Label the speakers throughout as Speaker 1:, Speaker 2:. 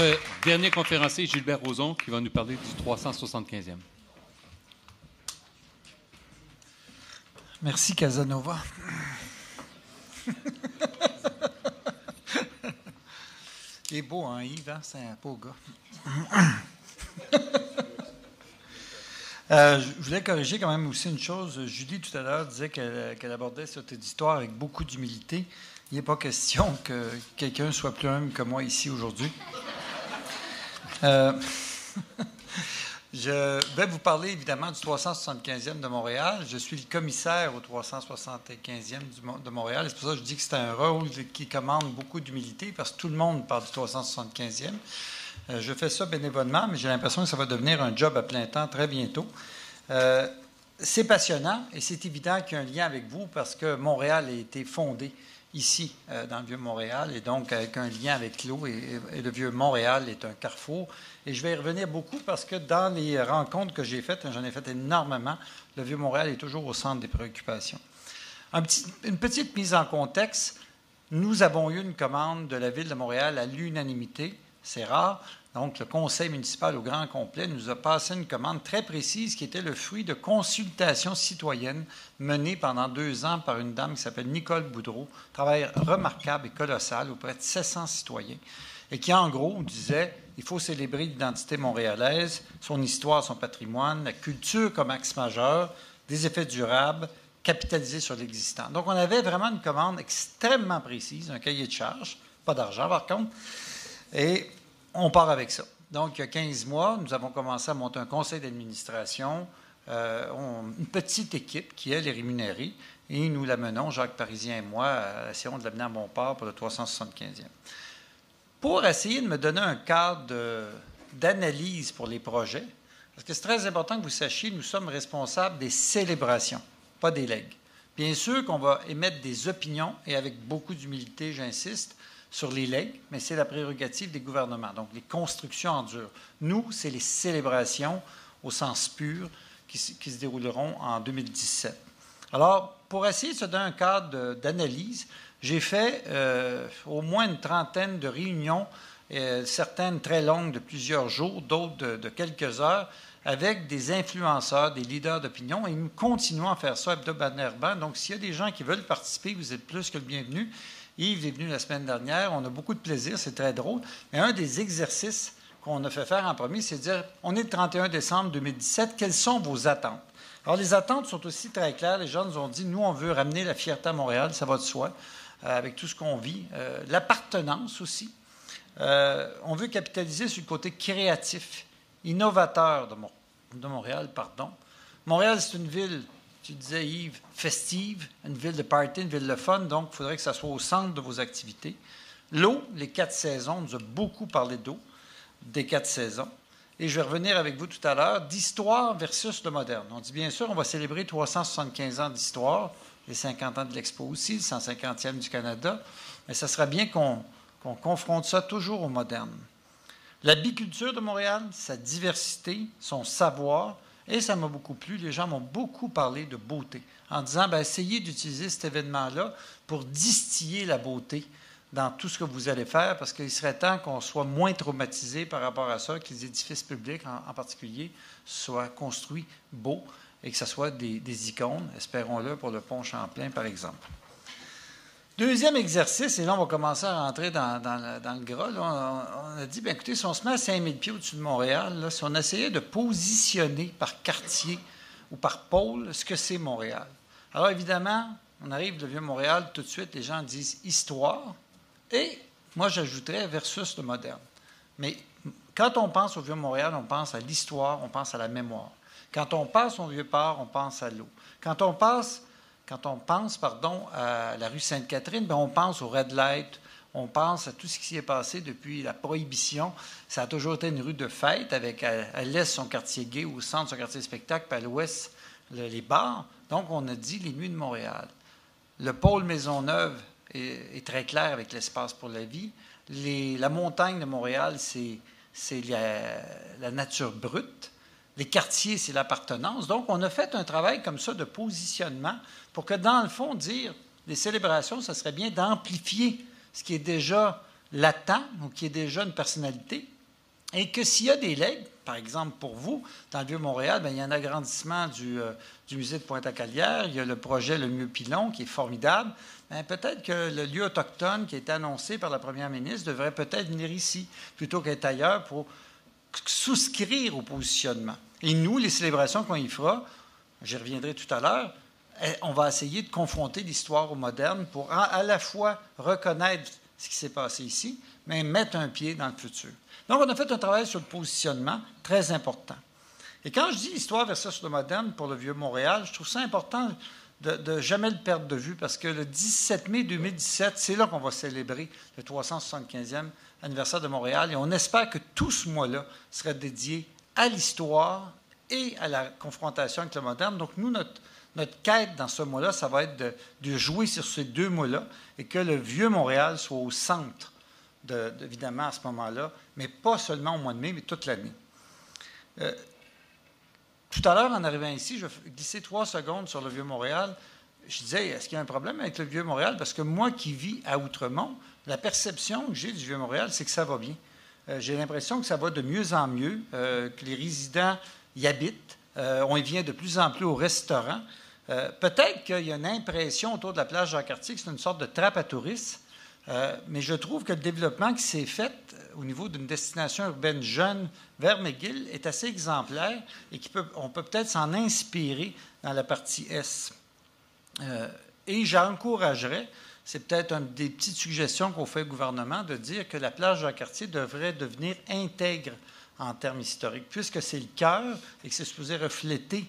Speaker 1: Notre dernier conférencier, Gilbert Rozon, qui va nous parler du 375e.
Speaker 2: Merci, Casanova. Il est beau, hein, Yves? Hein? C'est un beau gars. Je voulais corriger quand même aussi une chose. Julie, tout à l'heure, disait qu'elle abordait cette histoire avec beaucoup d'humilité. Il n'est pas question que quelqu'un soit plus humble que moi ici aujourd'hui. Je vais vous parler évidemment du 375e de Montréal. Je suis le commissaire au 375e de Montréal. C'est pour ça que je dis que c'est un rôle qui commande beaucoup d'humilité parce que tout le monde parle du 375e. Je fais ça bénévolement, mais j'ai l'impression que ça va devenir un job à plein temps très bientôt. C'est passionnant et c'est évident qu'il y a un lien avec vous parce que Montréal a été fondé ici, dans le Vieux-Montréal, et donc avec un lien avec l'eau, et le Vieux-Montréal est un carrefour. Et je vais y revenir beaucoup parce que dans les rencontres que j'ai faites, j'en ai fait énormément, le Vieux-Montréal est toujours au centre des préoccupations. Une petite mise en contexte, nous avons eu une commande de la Ville de Montréal à l'unanimité, c'est rare. Donc, le conseil municipal au grand complet nous a passé une commande très précise qui était le fruit de consultations citoyennes menées pendant 2 ans par une dame qui s'appelle Nicole Boudreau, travail remarquable et colossal auprès de 700 citoyens, et qui, en gros, disait il faut célébrer l'identité montréalaise, son histoire, son patrimoine, la culture comme axe majeur, des effets durables, capitaliser sur l'existant. Donc, on avait vraiment une commande extrêmement précise, un cahier de charges, pas d'argent par contre, et on part avec ça. Donc, il y a 15 mois, nous avons commencé à monter un conseil d'administration, une petite équipe qui, elle, est rémunérée, et nous la menons, Jacques Parisien et moi, essayons de l'amener à bon port pour le 375e. Pour essayer de me donner un cadre d'analyse pour les projets, parce que c'est très important que vous sachiez, nous sommes responsables des célébrations, pas des legs. Bien sûr qu'on va émettre des opinions, et avec beaucoup d'humilité, j'insiste, sur les legs, mais c'est la prérogative des gouvernements. Donc, les constructions en dur. Nous, c'est les célébrations au sens pur qui se dérouleront en 2017. Alors, pour essayer de se donner un cadre d'analyse, j'ai fait au moins une trentaine de réunions, certaines très longues de plusieurs jours, d'autres de quelques heures, avec des influenceurs, des leaders d'opinion, et nous continuons à faire ça hebdomadairement. Donc, s'il y a des gens qui veulent participer, vous êtes plus que le bienvenu. Yves est venu la semaine dernière, on a beaucoup de plaisir, c'est très drôle. Mais un des exercices qu'on a fait faire en premier, c'est de dire, on est le 31 décembre 2017, quelles sont vos attentes? Alors, les attentes sont aussi très claires. Les gens nous ont dit, nous, on veut ramener la fierté à Montréal, ça va de soi, avec tout ce qu'on vit. L'appartenance aussi. On veut capitaliser sur le côté créatif, innovateur de Montréal, pardon. Montréal, c'est une ville, tu disais, Yves, festive, une ville de party, une ville de fun, donc il faudrait que ça soit au centre de vos activités. L'eau, les 4 saisons, on nous a beaucoup parlé d'eau, des 4 saisons. Et je vais revenir avec vous tout à l'heure, d'histoire versus le moderne. On dit bien sûr, on va célébrer 375 ans d'histoire, les 50 ans de l'Expo aussi, le 150e du Canada, mais ça sera bien qu'on confronte ça toujours au moderne. La biculture de Montréal, sa diversité, son savoir, et ça m'a beaucoup plu. Les gens m'ont beaucoup parlé de beauté, en disant, bien, essayez d'utiliser cet événement-là pour distiller la beauté dans tout ce que vous allez faire, parce qu'il serait temps qu'on soit moins traumatisé par rapport à ça, que les édifices publics, en particulier, soient construits beaux et que ce soit des icônes, espérons-le, pour le pont Champlain, par exemple. Deuxième exercice, et là, on va commencer à rentrer dans le gras. Là, on a dit, bien, écoutez, si on se met à 5000 pieds au-dessus de Montréal, là, si on essayait de positionner par quartier ou par pôle ce que c'est Montréal. Alors, évidemment, on arrive de Vieux-Montréal, tout de suite, les gens disent histoire, et moi, j'ajouterais versus le moderne. Mais quand on pense au Vieux-Montréal, on pense à l'histoire, on pense à la mémoire. Quand on passe au Vieux-Port, on pense à l'eau. Quand on pense à la rue Sainte-Catherine, bien, on pense au Red Light, on pense à tout ce qui s'y est passé depuis la Prohibition. Ça a toujours été une rue de fête, avec à l'est son quartier gay, au centre son quartier spectacle, puis à l'ouest les bars. Donc, on a dit les nuits de Montréal. Le pôle Maisonneuve est très clair avec l'espace pour la vie. La montagne de Montréal, c'est la nature brute. Les quartiers, c'est l'appartenance. Donc, on a fait un travail comme ça de positionnement pour que, dans le fond, dire les célébrations, ça serait bien d'amplifier ce qui est déjà latent ou qui est déjà une personnalité, et que s'il y a des legs, par exemple pour vous, dans le Vieux-Montréal, bien, il y a un agrandissement du musée de Pointe-à-Calière, il y a le projet Le Mieux-Pilon qui est formidable. Bien, peut-être que le lieu autochtone qui a été annoncé par la première ministre devrait peut-être venir ici plutôt qu'être ailleurs pour souscrire au positionnement. Et nous, les célébrations qu'on y fera, j'y reviendrai tout à l'heure, on va essayer de confronter l'histoire au moderne pour à la fois reconnaître ce qui s'est passé ici, mais mettre un pied dans le futur. Donc, on a fait un travail sur le positionnement très important. Et quand je dis histoire versus le moderne pour le Vieux-Montréal, je trouve ça important de jamais le perdre de vue parce que le 17 mai 2017, c'est là qu'on va célébrer le 375e anniversaire de Montréal et on espère que tout ce mois-là sera dédié à l'histoire et à la confrontation avec le moderne. Donc, nous, notre quête dans ce mois-là, ça va être de jouer sur ces deux mots-là et que le Vieux-Montréal soit au centre évidemment, à ce moment-là, mais pas seulement au mois de mai, mais toute l'année. Tout à l'heure, en arrivant ici, je vais glisser 3 secondes sur le Vieux-Montréal. Je disais, est-ce qu'il y a un problème avec le Vieux-Montréal? Parce que moi qui vis à Outremont, la perception que j'ai du Vieux-Montréal, c'est que ça va bien. J'ai l'impression que ça va de mieux en mieux, que les résidents y habitent. On y vient de plus en plus au restaurant. Peut-être qu'il y a une impression autour de la plage Jacques-Cartier que c'est une sorte de trappe à touristes. Mais je trouve que le développement qui s'est fait au niveau d'une destination urbaine jeune vers McGill est assez exemplaire et on peut peut-être s'en inspirer dans la partie Est. Et j'encouragerais, c'est peut-être une des petites suggestions qu'on fait au gouvernement, de dire que la plage Jacques-Cartier devrait devenir intègre en termes historiques, puisque c'est le cœur et que c'est supposé refléter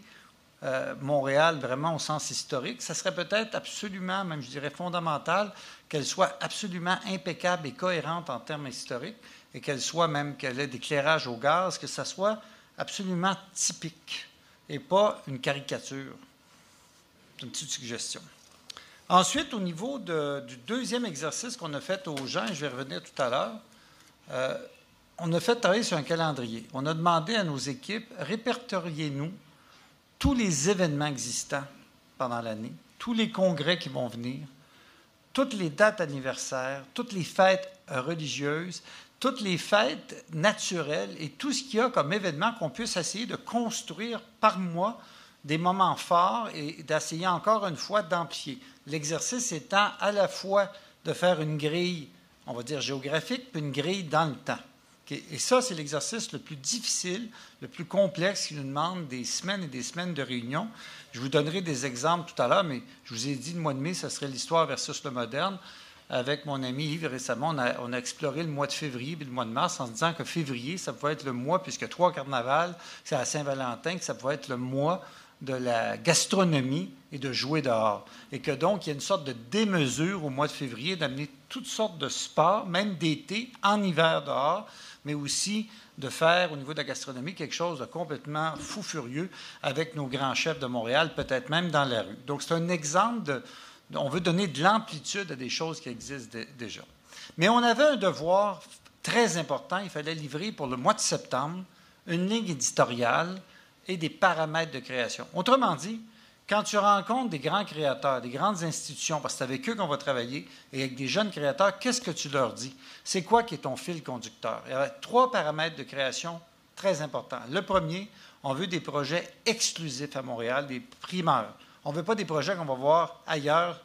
Speaker 2: Montréal vraiment au sens historique, ça serait peut-être absolument, même je dirais fondamental, qu'elle soit absolument impeccable et cohérente en termes historiques et qu'elle ait d'éclairage au gaz, que ça soit absolument typique et pas une caricature. C'est une petite suggestion. Ensuite, au niveau du deuxième exercice qu'on a fait aux gens, et je vais revenir tout à l'heure, on a fait travailler sur un calendrier. On a demandé à nos équipes, répertoriez-nous tous les événements existants pendant l'année, tous les congrès qui vont venir, toutes les dates anniversaires, toutes les fêtes religieuses, toutes les fêtes naturelles et tout ce qu'il y a comme événement qu'on puisse essayer de construire par mois des moments forts et d'essayer encore une fois d'amplifier. L'exercice étant à la fois de faire une grille, on va dire géographique, puis une grille dans le temps. Et ça, c'est l'exercice le plus difficile, le plus complexe qui nous demande des semaines et des semaines de réunions. Je vous donnerai des exemples tout à l'heure, mais je vous ai dit le mois de mai, ce serait l'histoire versus le moderne. Avec mon ami Yves, récemment, on a exploré le mois de février et le mois de mars en se disant que février, ça pouvait être le mois, puisque 3 carnavals, c'est à Saint-Valentin, que ça pouvait être le mois de la gastronomie et de jouer dehors. Et que donc, il y a une sorte de démesure au mois de février d'amener toutes sortes de sports, même d'été, en hiver dehors, mais aussi de faire, au niveau de la gastronomie, quelque chose de complètement fou furieux avec nos grands chefs de Montréal, peut-être même dans la rue. Donc, c'est un exemple on veut donner de l'amplitude à des choses qui existent déjà. Mais on avait un devoir très important. Il fallait livrer pour le mois de septembre une ligne éditoriale et des paramètres de création. Autrement dit, quand tu rencontres des grands créateurs, des grandes institutions, parce que c'est avec eux qu'on va travailler, et avec des jeunes créateurs, qu'est-ce que tu leur dis? C'est quoi qui est ton fil conducteur? Il y a 3 paramètres de création très importants. Le premier, on veut des projets exclusifs à Montréal, des primeurs. On ne veut pas des projets qu'on va voir ailleurs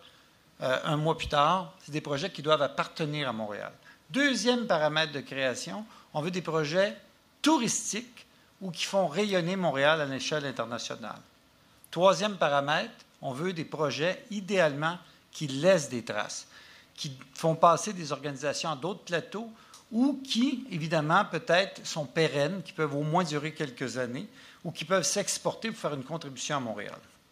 Speaker 2: un mois plus tard. C'est des projets qui doivent appartenir à Montréal. Deuxième paramètre de création, on veut des projets touristiques ou qui font rayonner Montréal à l'échelle internationale. Troisième paramètre, on veut des projets idéalement qui laissent des traces, qui font passer des organisations à d'autres plateaux ou qui, évidemment, peut-être sont pérennes, qui peuvent au moins durer quelques années ou qui peuvent s'exporter pour faire une contribution à Montréal.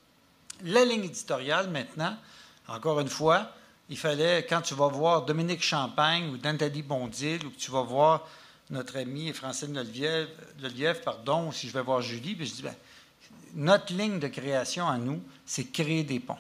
Speaker 2: La ligne éditoriale, maintenant, encore une fois, il fallait, quand tu vas voir Dominique Champagne ou Nathalie Bondil, ou que tu vas voir notre amie Francine Lelièvre, ou si je vais voir Julie, puis je dis, bien, notre ligne de création à nous, c'est créer des ponts.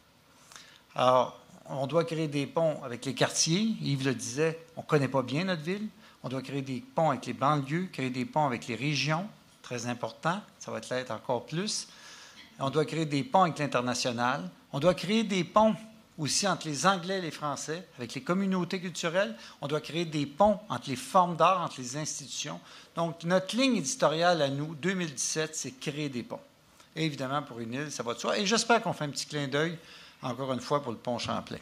Speaker 2: Alors, on doit créer des ponts avec les quartiers. Yves le disait, on ne connaît pas bien notre ville. On doit créer des ponts avec les banlieues, créer des ponts avec les régions, très important, ça va l'être encore plus. On doit créer des ponts avec l'international. On doit créer des ponts aussi entre les Anglais et les Français, avec les communautés culturelles. On doit créer des ponts entre les formes d'art, entre les institutions. Donc, notre ligne éditoriale à nous, 2017, c'est créer des ponts. Et évidemment, pour une île, ça va de soi. Et j'espère qu'on fait un petit clin d'œil, encore une fois, pour le pont Champlain.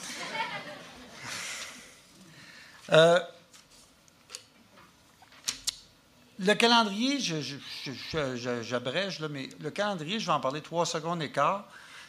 Speaker 2: Le calendrier, j'abrège, là, mais le calendrier, je vais en parler 3 secondes et quart.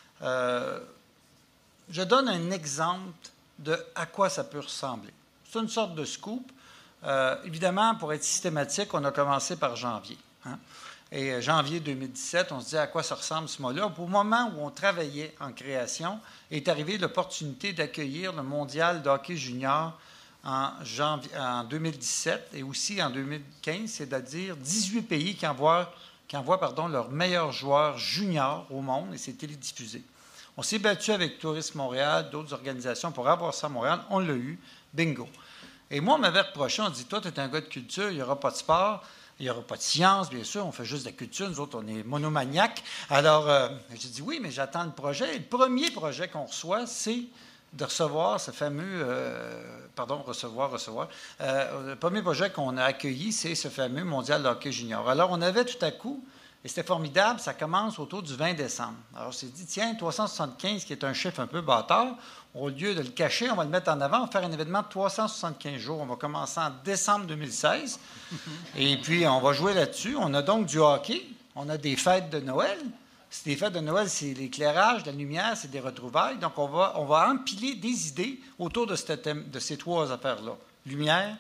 Speaker 2: Je donne un exemple de à quoi ça peut ressembler. C'est une sorte de scoop. Évidemment, pour être systématique, on a commencé par janvier. Hein? Et janvier 2017, on se dit à quoi ça ressemble ce mois-là. Au moment où on travaillait en création, est arrivée l'opportunité d'accueillir le mondial de hockey junior en 2017 et aussi en 2015, c'est-à-dire 18 pays qui envoient leurs meilleurs joueurs juniors au monde et c'est télédiffusé. On s'est battu avec Tourisme Montréal, d'autres organisations pour avoir ça à Montréal. On l'a eu. Bingo. Et moi, on m'avait reproché, on dit, toi, tu es un gars de culture, il n'y aura pas de sport, il n'y aura pas de science, bien sûr, on fait juste de la culture, nous autres, on est monomaniaques. Alors, j'ai dit, oui, mais j'attends le projet. Et le premier projet qu'on reçoit, c'est de recevoir ce fameux... le premier projet qu'on a accueilli, c'est ce fameux Mondial de hockey junior. Alors, on avait tout à coup... Et c'était formidable, ça commence autour du 20 décembre. Alors, on s'est dit, tiens, 375, qui est un chiffre un peu bâtard, au lieu de le cacher, on va le mettre en avant, on va faire un événement de 375 jours. On va commencer en décembre 2016. Et puis, on va jouer là-dessus. On a donc du hockey, on a des fêtes de Noël. Des fêtes de Noël, c'est l'éclairage, la lumière, c'est des retrouvailles. Donc, on va empiler des idées autour de ces 3 affaires-là. Lumière,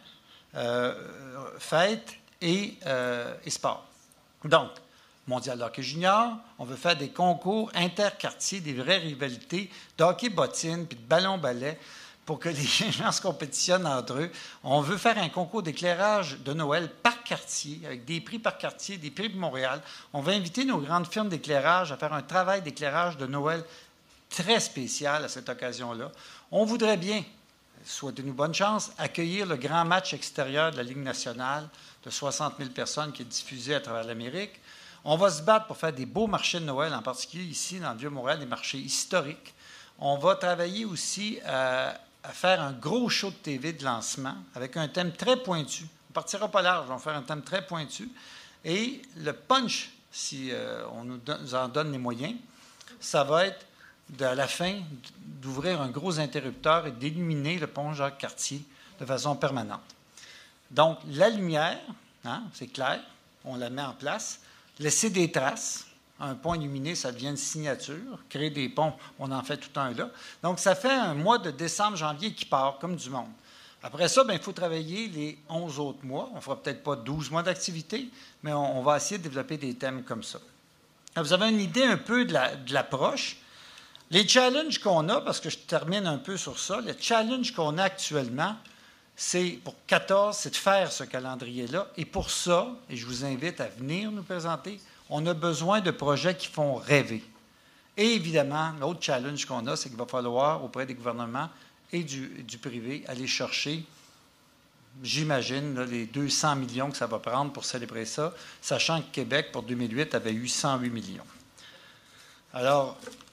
Speaker 2: fête et sport. Donc, Mondial de hockey junior, on veut faire des concours interquartiers, des vraies rivalités de hockey bottine puis de ballon-ballet pour que les gens se compétitionnent entre eux. On veut faire un concours d'éclairage de Noël par quartier, avec des prix par quartier, des prix de Montréal. On va inviter nos grandes firmes d'éclairage à faire un travail d'éclairage de Noël très spécial à cette occasion-là. On voudrait bien, souhaitez-nous bonne chance, accueillir le grand match extérieur de la Ligue nationale de 60 000 personnes qui est diffusé à travers l'Amérique. On va se battre pour faire des beaux marchés de Noël, en particulier ici, dans le Vieux-Montréal, des marchés historiques. On va travailler aussi à faire un gros show de TV de lancement avec un thème très pointu. On ne partira pas large, on va faire un thème très pointu. Et le punch, si on nous en donne les moyens, ça va être, à la fin, d'ouvrir un gros interrupteur et d'illuminer le pont Jacques-Cartier de façon permanente. Donc, la lumière, hein, c'est clair, on la met en place. Laisser des traces. Un pont illuminé, ça devient une signature. Créer des ponts, on en fait tout un là. Donc, ça fait un mois de décembre, janvier qui part comme du monde. Après ça, il faut travailler les 11 autres mois. On ne fera peut-être pas 12 mois d'activité, mais on va essayer de développer des thèmes comme ça. Alors, vous avez une idée un peu de l'approche. Les challenges qu'on a, parce que je termine un peu sur ça, les challenges qu'on a actuellement, c'est pour 14, c'est de faire ce calendrier-là. Et pour ça, et je vous invite à venir nous présenter, on a besoin de projets qui font rêver. Et évidemment, l'autre challenge qu'on a, c'est qu'il va falloir, auprès des gouvernements et du privé, aller chercher, j'imagine, les 200 millions que ça va prendre pour célébrer ça, sachant que Québec, pour 2008, avait eu 108 millions. Alors,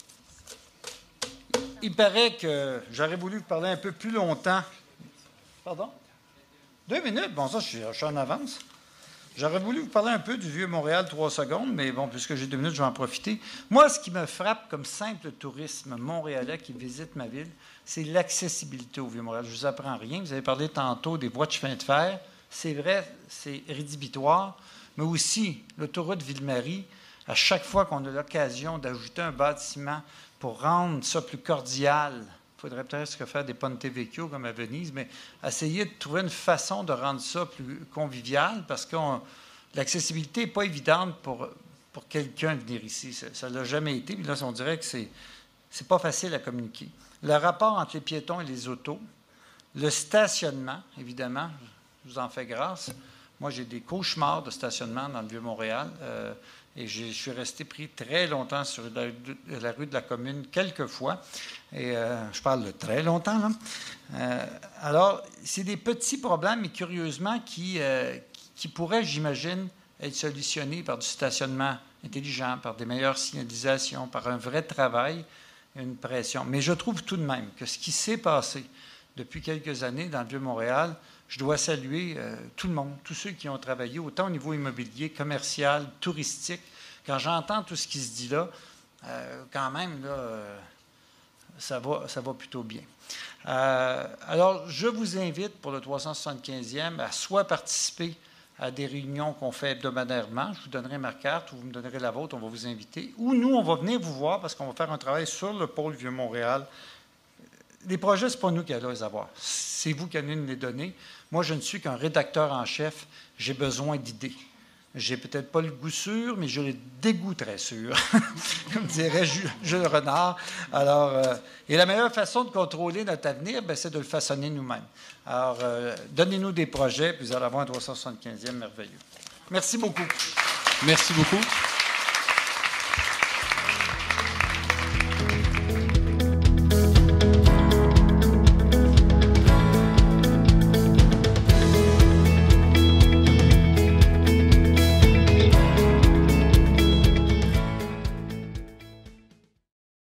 Speaker 2: il paraît que j'aurais voulu vous parler un peu plus longtemps. Pardon? 2 minutes? Bon, ça, je suis en avance. J'aurais voulu vous parler un peu du Vieux-Montréal 3 secondes, mais bon, puisque j'ai 2 minutes, je vais en profiter. Moi, ce qui me frappe comme simple tourisme montréalais qui visite ma ville, c'est l'accessibilité au Vieux-Montréal. Je ne vous apprends rien. Vous avez parlé tantôt des voies de chemin de fer. C'est vrai, c'est rédhibitoire, mais aussi l'autoroute Ville-Marie, à chaque fois qu'on a l'occasion d'ajouter un bâtiment pour rendre ça plus cordial. Il faudrait peut-être faire des Ponte Vecchio comme à Venise, mais essayer de trouver une façon de rendre ça plus convivial parce que l'accessibilité n'est pas évidente pour quelqu'un de venir ici. Ça ne l'a jamais été, mais là, on dirait que c'est pas facile à communiquer. Le rapport entre les piétons et les autos, le stationnement, évidemment, je vous en fais grâce. Moi, j'ai des cauchemars de stationnement dans le Vieux-Montréal. Et je suis resté pris très longtemps sur la rue de la Commune, quelques fois. Et je parle de très longtemps, là. Alors, c'est des petits problèmes, mais curieusement, qui pourraient, j'imagine, être solutionnés par du stationnement intelligent, par des meilleures signalisations, par un vrai travail une pression. Mais je trouve tout de même que ce qui s'est passé depuis quelques années dans le Vieux-Montréal, je dois saluer tout le monde, tous ceux qui ont travaillé, autant au niveau immobilier, commercial, touristique. Quand j'entends tout ce qui se dit là, quand même, là, ça va plutôt bien. Alors, je vous invite pour le 375e à soit participer à des réunions qu'on fait hebdomadairement. Je vous donnerai ma carte ou vous me donnerez la vôtre, on va vous inviter. Ou nous, on va venir vous voir parce qu'on va faire un travail sur le pôle Vieux-Montréal. Les projets, ce n'est pas nous qui allons les avoir. C'est vous qui allez nous les donner. Moi, je ne suis qu'un rédacteur en chef. J'ai besoin d'idées. J'ai peut-être pas le goût sûr, mais j'ai le dégoût très sûr, comme dirait Jules Renard. Alors, et la meilleure façon de contrôler notre avenir, c'est de le façonner nous-mêmes. Alors, donnez-nous des projets, puis vous allez avoir un 375e merveilleux. Merci beaucoup.
Speaker 1: Merci beaucoup.